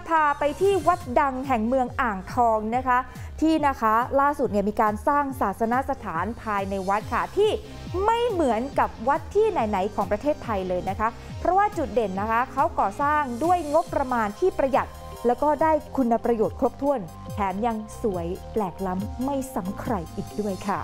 พาไปที่วัดดังแห่งเมืองอ่างทองนะคะที่นะคะล่าสุดเนี่ยมีการสร้างศาสนสถานภายในวัดค่ะที่ไม่เหมือนกับวัดที่ไหนๆของประเทศไทยเลยนะคะเพราะว่าจุดเด่นนะคะเขาก่อสร้างด้วยงบประมาณที่ประหยัดแล้วก็ได้คุณประโยชน์ครบถ้วนแถมยังสวยแปลกล้ำไม่ซ้ำใครอีกด้วยค่ะ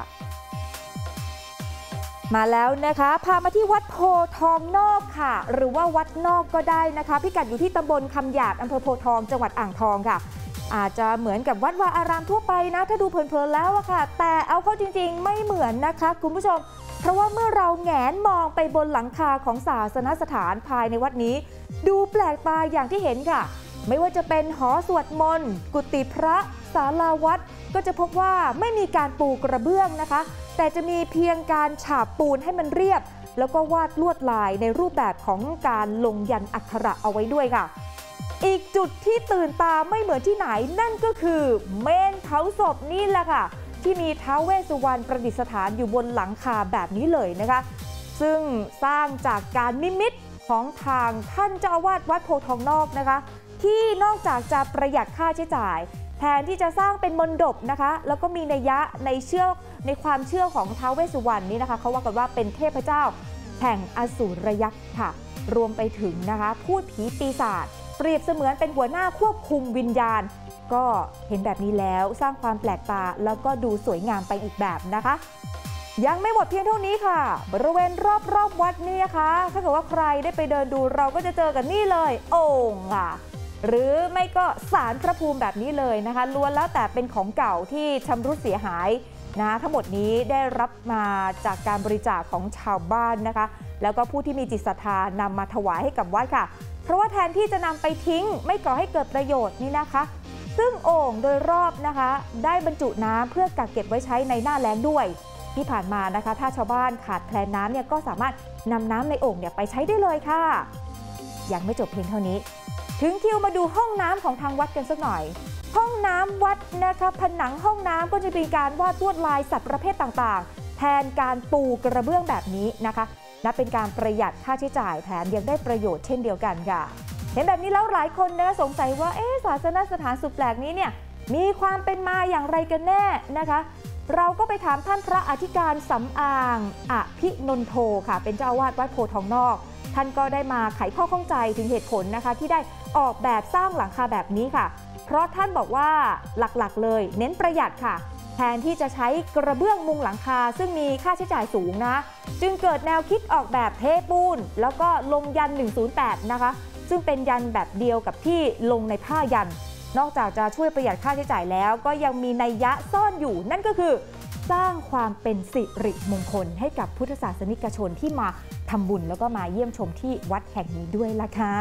มาแล้วนะคะพามาที่วัดโพทองนอกค่ะหรือว่าวัดนอกก็ได้นะคะพิกัดอยู่ที่ตำบลคำหยาดอำเภอโพทองจังหวัดอ่างทองค่ะอาจจะเหมือนกับวัดวาอารามทั่วไปนะถ้าดูเพลินๆแล้วอะค่ะแต่เอาเข้าจริงๆไม่เหมือนนะคะคุณผู้ชมเพราะว่าเมื่อเราแงนมองไปบนหลังคาของศาสนสถานภายในวัดนี้ดูแปลกตาอย่างที่เห็นค่ะไม่ว่าจะเป็นหอสวดมนต์กุฏิพระศาลาวัดก็จะพบว่าไม่มีการปูกระเบื้องนะคะแต่จะมีเพียงการฉาบปูนให้มันเรียบแล้วก็วาดลวดลายในรูปแบบของการลงยันต์อักขระเอาไว้ด้วยค่ะอีกจุดที่ตื่นตาไม่เหมือนที่ไหนนั่นก็คือเมนเผาศพนี่แหละค่ะที่มีท้าวเวสสุวรรณประดิษฐานอยู่บนหลังคาแบบนี้เลยนะคะซึ่งสร้างจากการนิมิตของทางท่านเจ้าอาวาสวัดโพทองนอกนะคะที่นอกจากจะประหยัดค่าใช้จ่ายแทนที่จะสร้างเป็นมณฑปนะคะแล้วก็มีนัยยะในความเชื่อของท้าวเวสสุวรรณนี่นะคะเขาว่ากันว่าเป็นเทพเจ้าแห่งอสูรยักษ์ค่ะรวมไปถึงนะคะพูดผีปีศาจเปรียบเสมือนเป็นหัวหน้าควบคุมวิญญาณก็เห็นแบบนี้แล้วสร้างความแปลกตาแล้วก็ดูสวยงามไปอีกแบบนะคะยังไม่หมดเพียงเท่านี้ค่ะบริเวณรอบวัดนี่นะคะถ้าเกิดว่าใครได้ไปเดินดูเราก็จะเจอกันนี่เลยโอ่งค่ะหรือไม่ก็ศาลพระภูมิแบบนี้เลยนะคะล้วนแล้วแต่เป็นของเก่าที่ชำรุดเสียหายนะทั้งหมดนี้ได้รับมาจากการบริจาคของชาวบ้านนะคะแล้วก็ผู้ที่มีจิตศรัทธานำมาถวายให้กับวัดค่ะเพราะว่าแทนที่จะนำไปทิ้งไม่ก่อให้เกิดประโยชน์นี่นะคะซึ่งโอ่งโดยรอบนะคะได้บรรจุน้ำเพื่อกักเก็บไว้ใช้ในหน้าแล้งด้วยที่ผ่านมานะคะถ้าชาวบ้านขาดแคลนน้ำเนี่ยก็สามารถนำน้ำในโอ่งเนี่ยไปใช้ได้เลยค่ะยังไม่จบเพียงเท่านี้ถึงคิวมาดูห้องน้ำของทางวัดกันสักหน่อยห้องน้ำวัดนะคะผนังห้องน้ำก็จะมีการวาดลวดลายสัตว์ประเภทต่างๆแทนการปูกระเบื้องแบบนี้นะคะนับเป็นการประหยัดค่าใช้จ่ายแถมยังได้ประโยชน์เช่นเดียวกันค่ะเห็นแบบนี้แล้วหลายคนนะสงสัยว่าศาสนสถานสุดแปลกนี้เนี่ยมีความเป็นมาอย่างไรกันแน่นะคะเราก็ไปถามท่านพระอธิการสำอางอภินนโทค่ะเป็นเจ้าอาวาสวัดโพทองนอกท่านก็ได้มาไขข้อข้องใจถึงเหตุผลนะคะที่ได้ออกแบบสร้างหลังคาแบบนี้ค่ะเพราะท่านบอกว่าหลักๆเลยเน้นประหยัดค่ะแทนที่จะใช้กระเบื้องมุงหลังคาซึ่งมีค่าใช้จ่ายสูงนะจึงเกิดแนวคิดออกแบบเทปูนแล้วก็ลงยัน108นะคะซึ่งเป็นยันแบบเดียวกับที่ลงในผ้ายันนอกจากจะช่วยประหยัดค่าใช้จ่ายแล้วก็ยังมีนัยยะซ่อนอยู่นั่นก็คือสร้างความเป็นสิริมงคลให้กับพุทธศาสนิกชนที่มาทำบุญแล้วก็มาเยี่ยมชมที่วัดแห่งนี้ด้วยล่ะค่ะ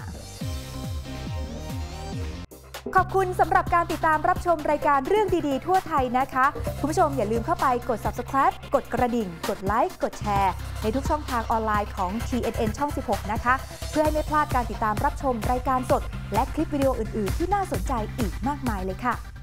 ขอบคุณสำหรับการติดตามรับชมรายการเรื่องดีๆทั่วไทยนะคะคุณผู้ชมอย่าลืมเข้าไปกด Subscribe กดกระดิ่งกดไลค์กดแชร์ในทุกช่องทางออนไลน์ของ TNN ช่อง 16 นะคะเพื่อให้ไม่พลาดการติดตามรับชมรายการสดและคลิปวิดีโออื่นๆที่น่าสนใจอีกมากมายเลยค่ะ